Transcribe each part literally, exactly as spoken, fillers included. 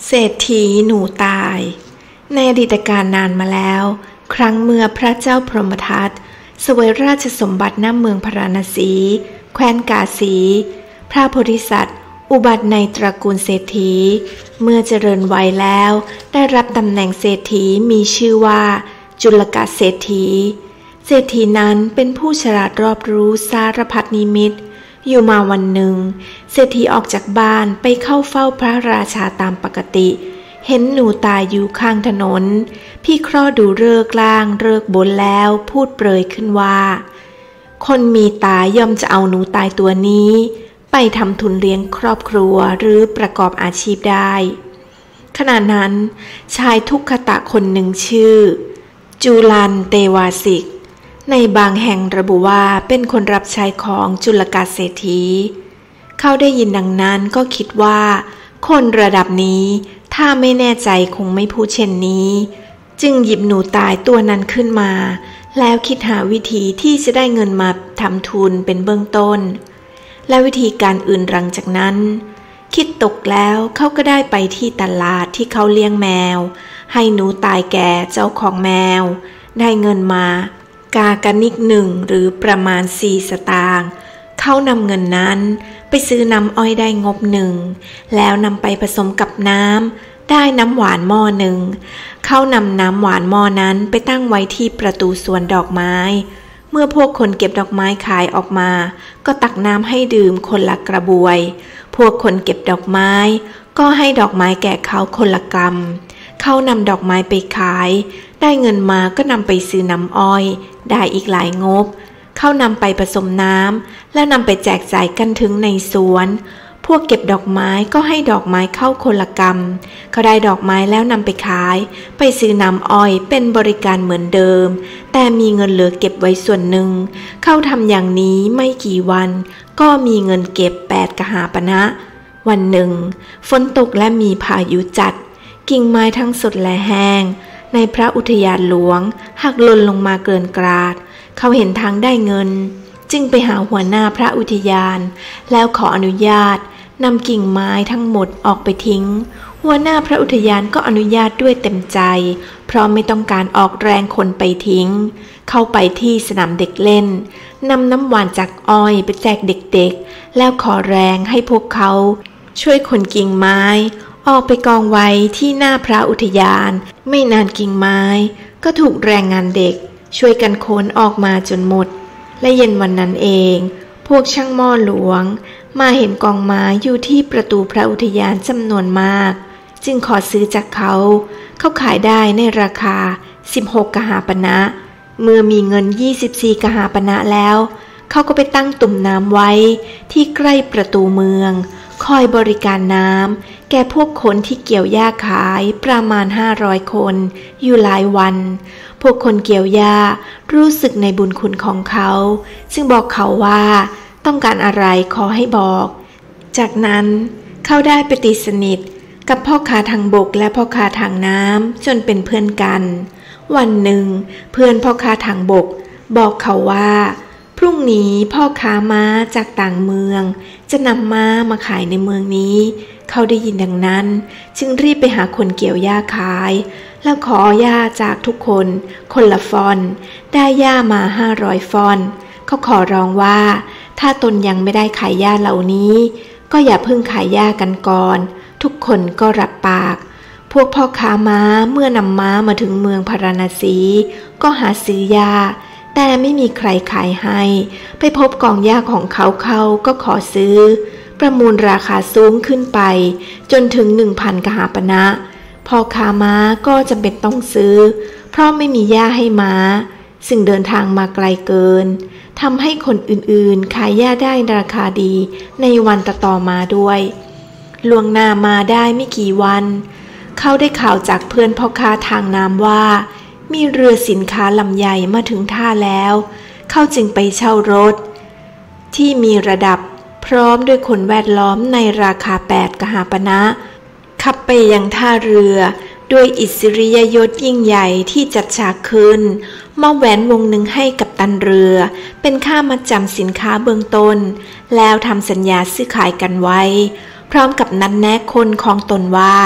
เศรษฐีหนูตายในอดีตการนานมาแล้วครั้งเมื่อพระเจ้าพรหมทัตเสวยราชสมบัติณเมืองพาราณสีแคว้นกาสีพระโพธิสัตว์อุบัติในตระกูลเศรษฐีเมื่อเจริญวัยแล้วได้รับตำแหน่งเศรษฐีมีชื่อว่าจุลกเศรษฐีเศรษฐีนั้นเป็นผู้ฉลาดรอบรู้สารพัดนิมิตอยู่มาวันหนึ่งเศรษฐีออกจากบ้านไปเข้าเฝ้าพระราชาตามปกติเห็นหนูตายอยู่ข้างถนนพี่เคราะห์ดูฤกษ์ล่างฤกษ์บนแล้วพูดเปรยขึ้นว่าคนมีตาย่อมจะเอาหนูตายตัวนี้ไปทำทุนเลี้ยงครอบครัวหรือประกอบอาชีพได้ขณะนั้นชายทุกขตะคนหนึ่งชื่อจุลันเตวาสิกในบางแห่งระบุว่าเป็นคนรับใช้ของจุลกเศรษฐีเขาได้ยินดังนั้นก็คิดว่าคนระดับนี้ถ้าไม่แน่ใจคงไม่พูดเช่นนี้จึงหยิบหนูตายตัวนั้นขึ้นมาแล้วคิดหาวิธีที่จะได้เงินมาทำทุนเป็นเบื้องต้นและวิธีการอื่นหลังจากนั้นคิดตกแล้วเขาก็ได้ไปที่ตลาดที่เขาเลี้ยงแมวให้หนูตายแก่เจ้าของแมวได้เงินมากากนิกหนึ่งหรือประมาณสี่สตางค์เขานำเงินนั้นไปซื้อน้ำอ้อยได้งบหนึ่งแล้วนำไปผสมกับน้ำได้น้ำหวานหม้อหนึ่งเขานำน้ำหวานหม้อนั้นไปตั้งไว้ที่ประตูสวนดอกไม้เมื่อพวกคนเก็บดอกไม้ขายออกมาก็ตักน้ำให้ดื่มคนละกระบวยพวกคนเก็บดอกไม้ก็ให้ดอกไม้แก่เขาคนละกำเขานำดอกไม้ไปขายได้เงินมาก็นำไปซื้อน้ำอ้อยได้อีกหลายงบเขานำไปผสมน้ำแล้วนำไปแจกจ่ายกันถึงในสวนพวกเก็บดอกไม้ก็ให้ดอกไม้เข้าคนละกำเขาได้ดอกไม้แล้วนำไปขายไปซื้อน้ำอ้อยเป็นบริการเหมือนเดิมแต่มีเงินเหลือเก็บไว้ส่วนหนึ่งเขาทำอย่างนี้ไม่กี่วันก็มีเงินเก็บแปดกหาปณะวันหนึ่งฝนตกและมีพายุจัดกิ่งไม้ทั้งสดและแห้งในพระอุทยานหลวงหักหล่นลงมาเกินกราดเขาเห็นทางได้เงินจึงไปหาหัวหน้าพระอุทยานแล้วขออนุญาตนำกิ่งไม้ทั้งหมดออกไปทิ้งหัวหน้าพระอุทยานก็อนุญาตด้วยเต็มใจเพราะไม่ต้องการออกแรงคนไปทิ้งเข้าไปที่สนามเด็กเล่นนำน้ำหวานจากอ้อยไปแจกเด็กๆแล้วขอแรงให้พวกเขาช่วยขนกิ่งไม้ออกไปกองไว้ที่หน้าพระอุทยานไม่นานกิ่งไม้ก็ถูกแรงงานเด็กช่วยกันขนออกมาจนหมดและเย็นวันนั้นเองพวกช่างหม้อหลวงมาเห็นกองไม้อยู่ที่ประตูพระอุทยานจำนวนมากจึงขอซื้อจากเขาเขาขายได้ในราคาสิบหกกหาปณะเมื่อมีเงินยี่สิบสี่กหาปณะแล้วเขาก็ไปตั้งตุ่มน้ำไว้ที่ใกล้ประตูเมืองคอยบริการน้ำแก่พวกคนที่เกี่ยวหญ้าขายประมาณห้าร้อยคนอยู่หลายวันพวกคนเกี่ยวหญ้ารู้สึกในบุญคุณของเขาจึงบอกเขาว่าต้องการอะไรขอให้บอกจากนั้นเขาได้ไปตีสนิทกับพ่อค้าทางบกและพ่อค้าทางน้ำจนเป็นเพื่อนกันวันหนึ่งเพื่อนพ่อค้าทางบกบอกเขาว่าพรุ่งนี้พ่อค้าม้าจากต่างเมืองจะนำม้ามาขายในเมืองนี้เขาได้ยินดังนั้นจึงรีบไปหาคนเกี่ยวหญ้าขายแล้วขอหญ้าจากทุกคนคนละฟอนได้หญ้ามาห้าร้อยฟอนเขาขอร้องว่าถ้าตนยังไม่ได้ขายหญ้าเหล่านี้ก็อย่าเพิ่งขายหญ้ากันก่อนทุกคนก็รับปากพวกพ่อค้าม้าเมื่อนำม้ามาถึงเมืองพาราณสีก็หาซื้อหญ้าแต่ไม่มีใครขายให้ไปพบกองหญ้าของเขาเขาก็ขอซื้อประมูลราคาสูงขึ้นไปจนถึง หนึ่งพัน กหาปณะพ่อค้าม้าก็จำเป็นต้องซื้อเพราะไม่มีหญ้าให้ม้าซึ่งเดินทางมาไกลเกินทำให้คนอื่นๆขายหญ้าได้ราคาดีในวันต่อมาด้วยล่วงหน้ามาได้ไม่กี่วันเขาได้ข่าวจากเพื่อนพ่อค้าทางน้ำว่ามีเรือสินค้าลำใหญ่มาถึงท่าแล้วเขาจึงไปเช่ารถที่มีระดับพร้อมด้วยคนแวดล้อมในราคาแปดกหาปณะขับไปยังท่าเรือด้วยอิสริยยศยิ่งใหญ่ที่จัดฉากขึ้นมอบแหวนวงหนึ่งให้กับตันเรือเป็นค่ามัดจำสินค้าเบื้องต้นแล้วทำสัญญาซื้อขายกันไว้พร้อมกับนัดแนะคนของตนว่า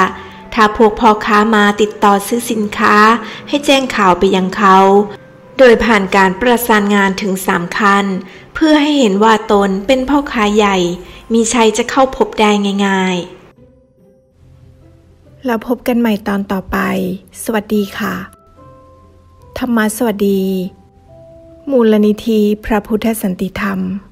ถ้าพวกพ่อค้ามาติดต่อซื้อสินค้าให้แจ้งข่าวไปยังเขาโดยผ่านการประสานงานถึงสามขั้นเพื่อให้เห็นว่าตนเป็นพ่อค้าใหญ่มีชัยจะเข้าพบได้ง่ายๆแล้วพบกันใหม่ตอนต่อไปสวัสดีค่ะธรรมะสวัสดีมูลนิธิพระพุทธสันติธรรม